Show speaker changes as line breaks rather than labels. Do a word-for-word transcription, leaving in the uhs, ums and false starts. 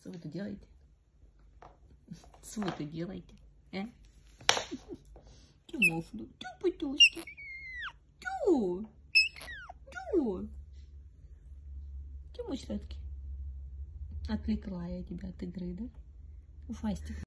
Что вы тут делаете? Что вы тут делаете? А? Тимофну, тю путюшки. Тю. Тю. Тимош сладкий. Отвлекла я тебя от игры, да? Уфастик.